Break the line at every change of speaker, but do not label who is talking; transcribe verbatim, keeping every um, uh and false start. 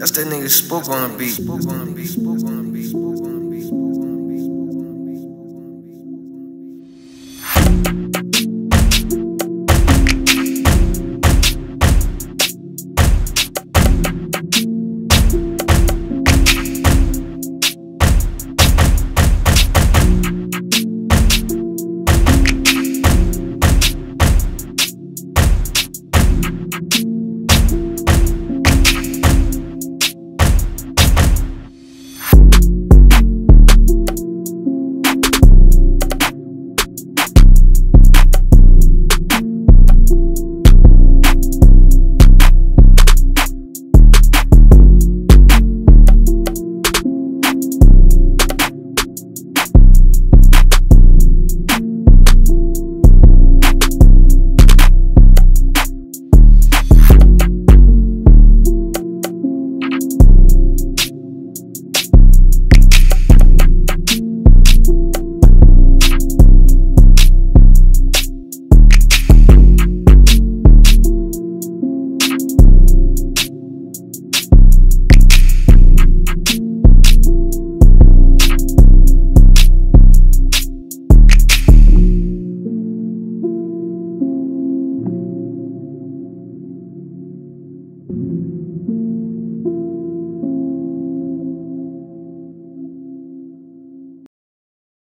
That's that nigga spoke on the beat. Spoke on the beat. Spoke on the beat. Spoke on the beat.